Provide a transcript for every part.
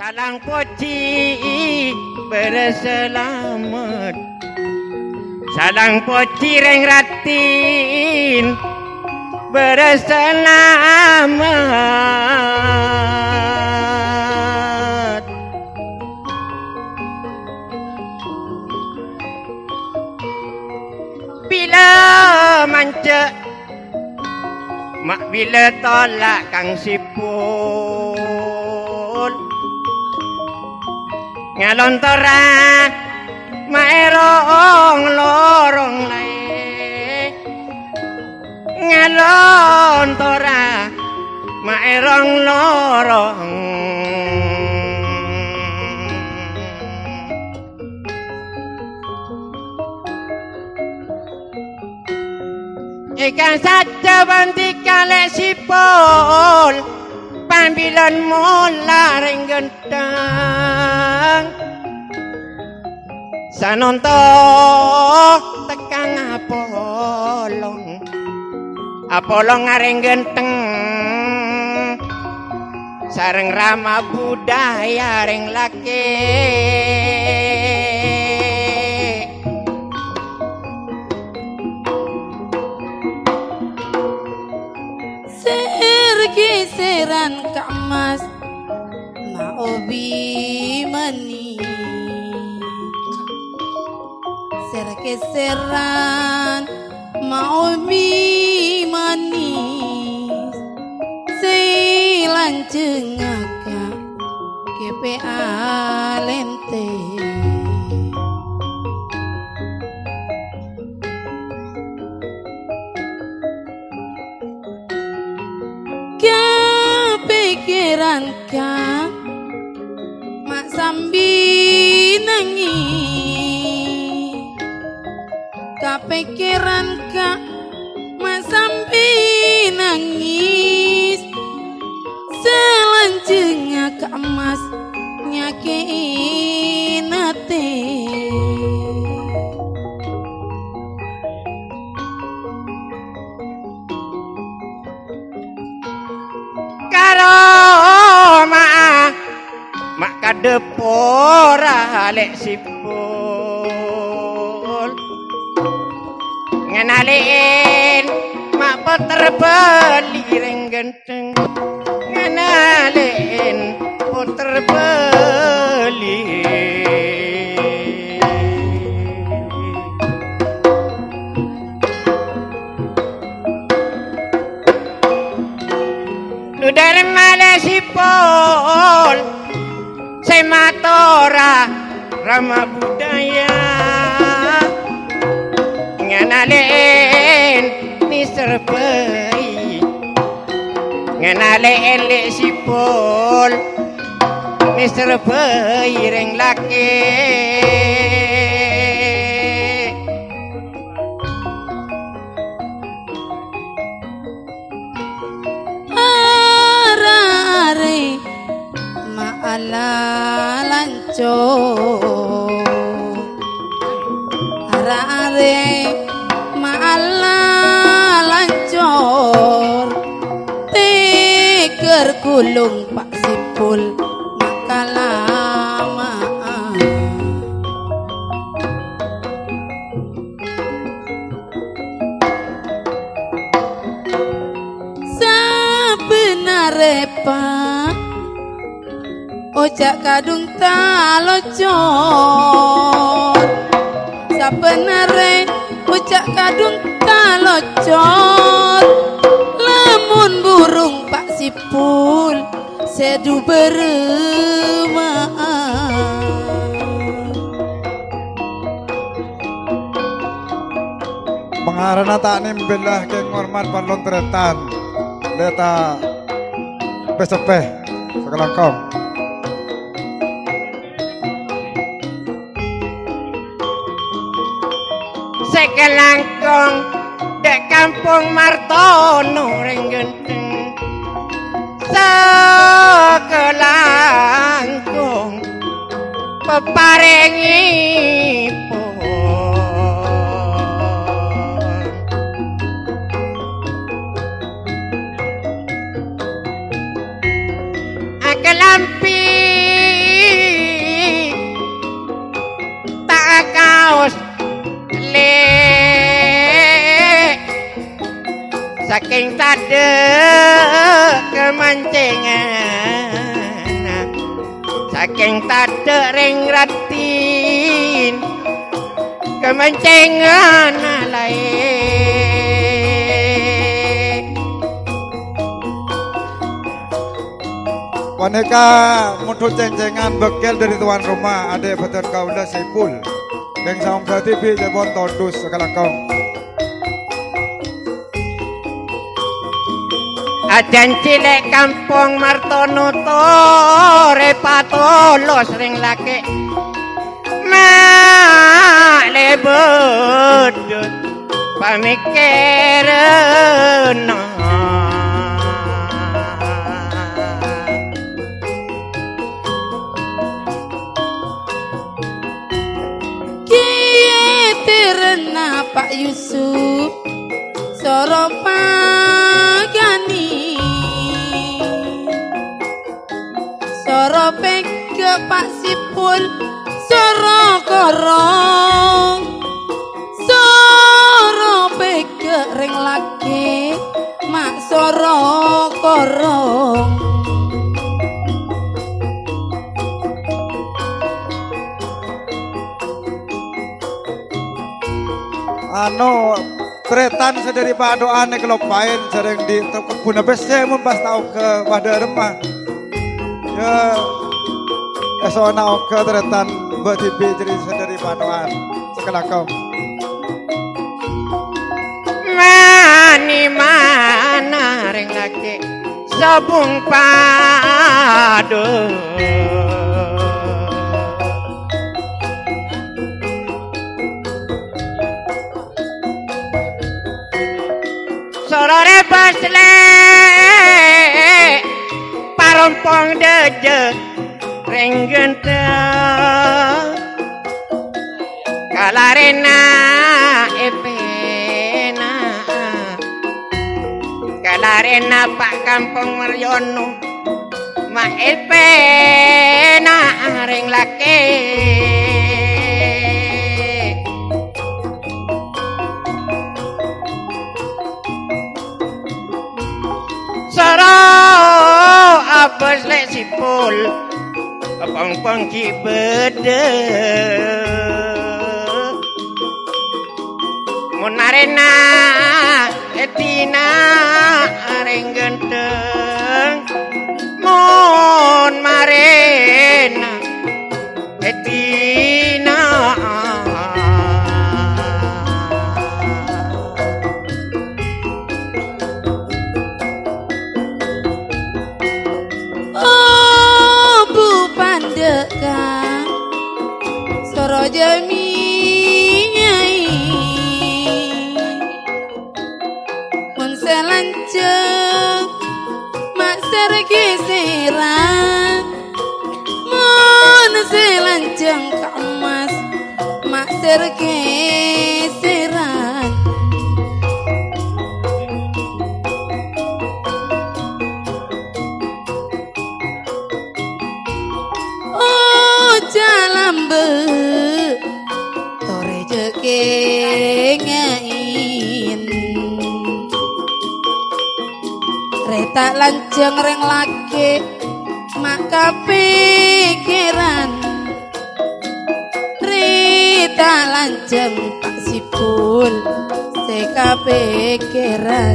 Salang poci berselamat, salang poci reng ratin berselamat. Bila manca mak bila tolak Kang Sipul ngalontora maerong lorong lae ngalontora maerong lorong ikan saja banti kalek Sipul pambilan mula ring gentang sanonto tekang apolong ngaring genteng sareng rama budaya ring laki geseran kamas maobi mani sergeseran maobi mani seilanjengaka kepe alente pikiran ka mak sambi nangis kepikiran ka mak sambi nangis selanjutnya ka emas nyakin hati mak kadepora lek Sipul ngenalin mak puter beli ring genteng ngenalin puter beli lu dari mana Sipul Sematora Rama budaya ngenalin Mr. Pei ngenalin Lek Sipul Mr. Pei ring laki ala lancor arare maala lancor tiker gulung Pak Sipul maka lama sebenarnya Pak ojak kadung talocor sabenare ojak kadung talocor lamun burung Pak Sipul sedu beremaah pengarana tak nimbelah ke ngormat parlon teretan deta pesepeh sekelangkong sekelangkong dek kampung Martono ring genteng sekelangkong peparengipun kelampi tade kemancingan saking tade ring ratin kemancingan lain wanita mutu ceng-cengan bekel dari tuan rumah adik betul kaulah Saipul yang saung TV jebon todus sekalangkong ajan cilek kampung Martono repatolos ring laki mak lebedut pamikiran Kietirna Pak Yusuf Soropagani Soropeke Pak Sipul Sorokorong Soropeke ring laki mak Sorokorong anu tretan sedari padoane kelopain sering di kebun bese mun pas tau ke pada remah ya esona ke tretan mbak TV jadi sedari padoan sekelakau mani mana ring laki sabung padu sorore basle parompong deje renggente kalarena epena kalarena Pak Kampung Maryono ma epena ring laki Soro abas lek sipul pang-pang ki bede monarena etina areng genteng mon marena etina Pandekang Soro jami nyai mun selanceng mak sergi seran mun selanceng Kak Emas mak sergi seran jalambe tore jekengain reta lanceng reng laki mak kepikiran reta lanceng Pak Sipul seka pikiran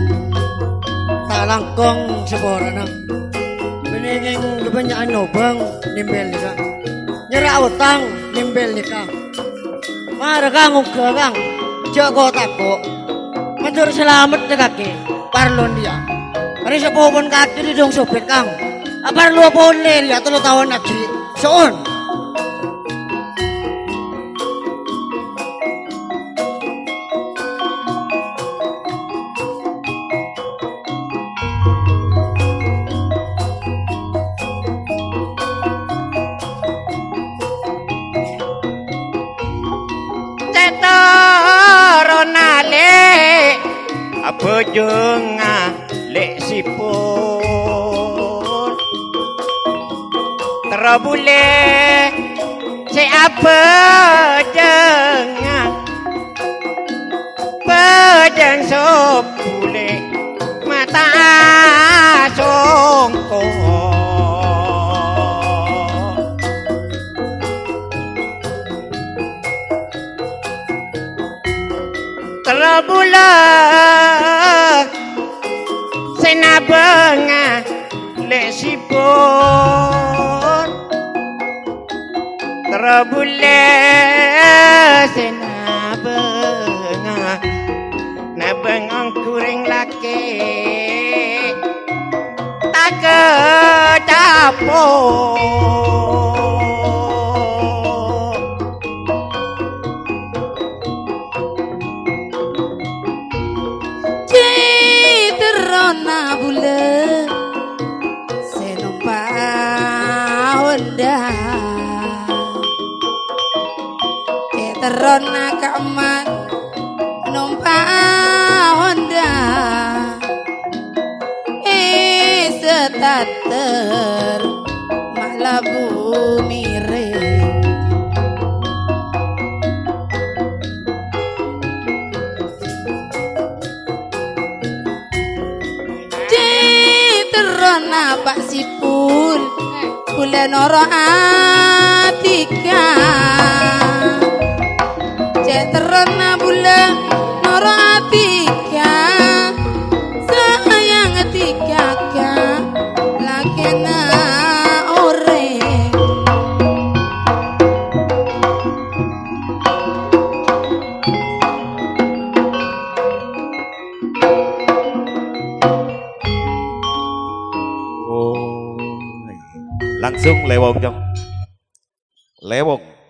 talangkong seborana beninging kebanyakan nobang nimbel nikah nyerah utang nimbel nikah marah kang uga kang joko tako menjur selamat dekake parlon dia hari sepopon kaki di dong sopir kang parlo pon leri atau lo tawon aji soon bojong lek sipun terobule si apa jeng sop bule tak songko terbula senabenga lesipun terbula senabenga nabeng angkuring laki tak kedapur Citerona bulan senumpak Honda Citerona kaman numpak Honda setater malah bumi miring Citerona Pak Sipul bulan ora atika Citerona bulan ora atika sayang atika lakena ore Langsung lewong jong. Lewong.